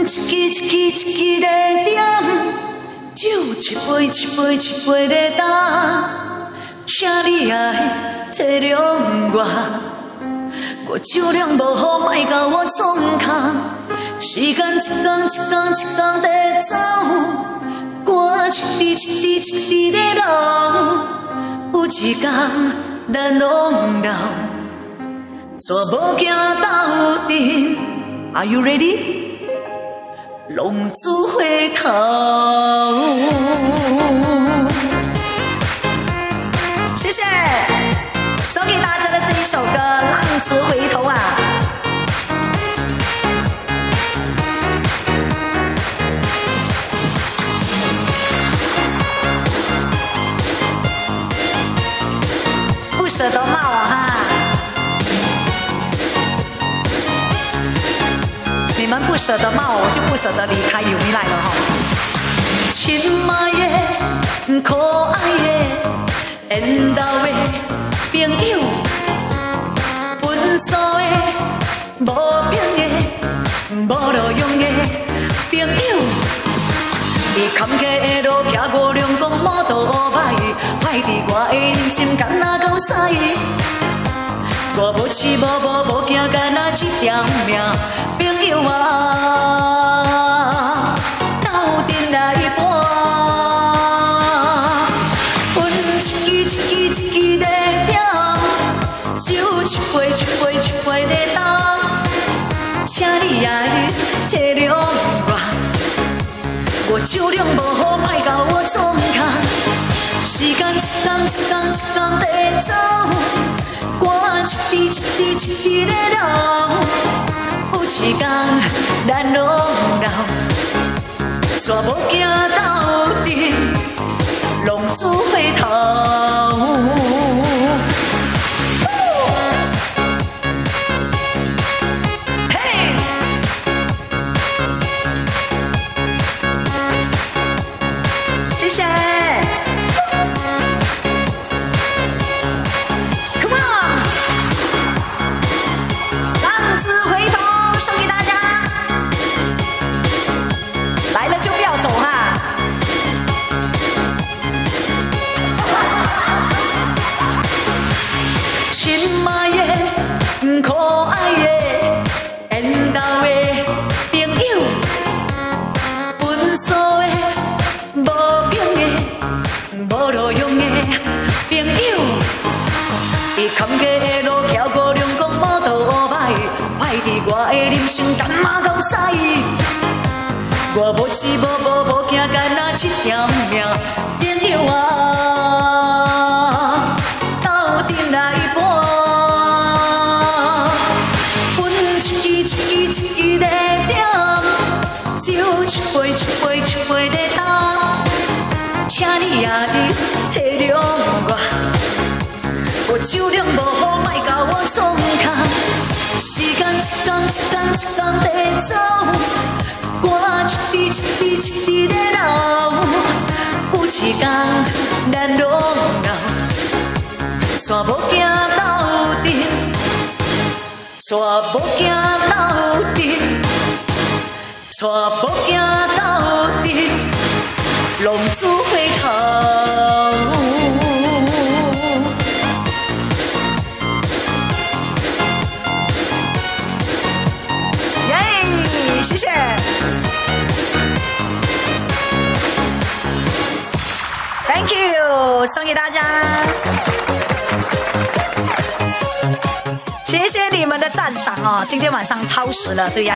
一支一支一支在点，酒一杯一杯一杯在干，请你爱体谅我，我酒量无好，莫甲我创空。时间一天一天一天在走，汗一滴一滴一滴在流，有一天咱拢老，煞无行斗阵。Are you ready？ 浪子回头。谢谢，送给大家的这一首歌《浪子回头》啊。不舍得骂我哈，你们不舍得骂我，我就不舍得离开，有你来了哈。亲爱的，可爱的，缘投的朋友，分手的，无病的，无路用的朋友。伊坎坷的路行过两公某都歹，歹伫我的人生敢若到屎。我无痴无无无惊，敢若一条命，朋友啊，斗阵来搏，分一支一支一支在点，酒一杯一杯一杯在干，请你爱体谅我。我酒量无好，莫甲我创空。时间一天一天一天在走，汗一滴一滴一滴在流。有一天咱拢老，煞无行斗阵，浪子回头。谢谢 ，Come on， 浪子回头送给大家，来了就不要走哈。亲爱的，可爱的，缘投的朋友，分手的，无无路用的朋友，伊坎坷的路行过两公某都歹，歹伫我的人生敢若到屎。我无痴无无无惊，敢若一条命，朋友啊，斗阵来搏，分一支一支一支在点，酒一杯一杯一杯在干。请你爱体谅我，我酒量无好，莫甲我创空。时间一天一天一天在走，汗一滴一滴一滴在流。有一天咱拢老，煞无行斗阵，煞无行斗阵，煞无行斗阵。浪子回头，耶！谢谢。Thank you， 送给大家，谢谢你们的赞赏哦！今天晚上超时了，对呀。